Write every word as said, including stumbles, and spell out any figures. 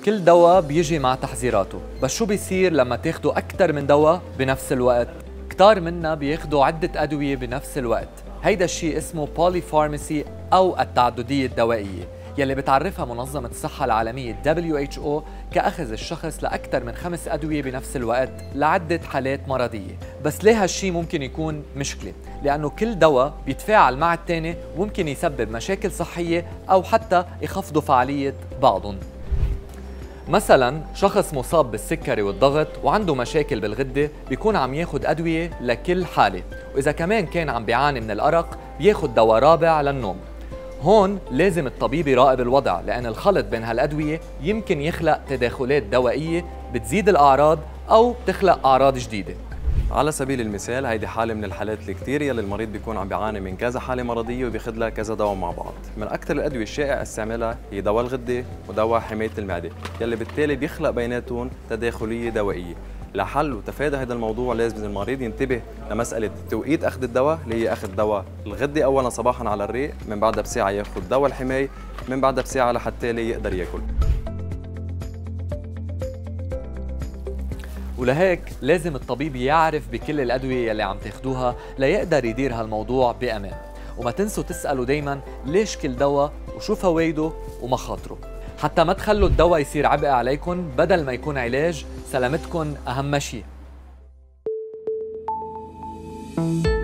كل دواء بيجي مع تحذيراته، بس شو بيصير لما تاخدوا أكثر من دواء بنفس الوقت؟ كتار منا بياخدوا عدة أدوية بنفس الوقت، هيدا الشيء اسمه بولي فارماسي أو التعددية الدوائية، يلي بتعرفها منظمة الصحة العالمية دبليو إتش أو كأخذ الشخص لأكثر من خمس أدوية بنفس الوقت لعدة حالات مرضية. بس ليه هالشي ممكن يكون مشكلة؟ لأنه كل دواء بيتفاعل مع الثاني وممكن يسبب مشاكل صحية أو حتى يخفضوا فعالية بعضهم. مثلا شخص مصاب بالسكري والضغط وعنده مشاكل بالغدة بيكون عم ياخد أدوية لكل حالة، وإذا كمان كان عم بيعاني من الأرق بياخد دواء رابع للنوم. هون لازم الطبيب يراقب الوضع، لأن الخلط بين هالأدوية يمكن يخلق تداخلات دوائية بتزيد الأعراض أو تخلق أعراض جديدة. على سبيل المثال هيدي حالة من الحالات الكتير يلي المريض بيكون عم بيعاني من كذا حالة مرضية وبياخذ لها كذا دواء مع بعض. من أكثر الأدوية الشائع استعمالها هي دواء الغدة ودواء حماية المعدة، يلي بالتالي بيخلق بيناتهم تداخلية دوائية. لحل وتفادي هذا الموضوع لازم المريض ينتبه لمسألة توقيت أخذ الدواء، اللي هي أخذ دواء الغدة أولا صباحا على الريق، من بعدها بساعة ياخذ دواء الحماية، من بعدها بساعة لحتى يقدر ياكل. ولهيك لازم الطبيب يعرف بكل الأدوية يلي عم تاخدوها ليقدر يدير هالموضوع بأمان. وما تنسوا تسألوا دايما ليش كل دواء وشو فوائده ومخاطره، حتى ما تخلوا الدواء يصير عبء عليكم بدل ما يكون علاج. سلامتكم أهم شيء.